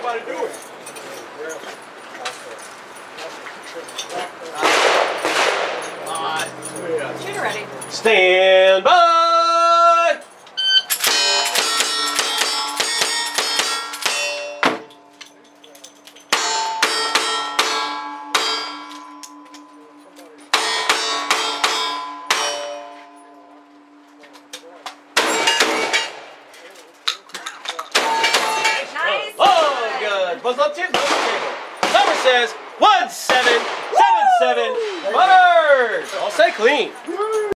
everybody doing? Shooter ready. Stand by! Nice. Oh, good. Buzz up, tip, buzz up, table. Number says 1777. Runners. All set clean.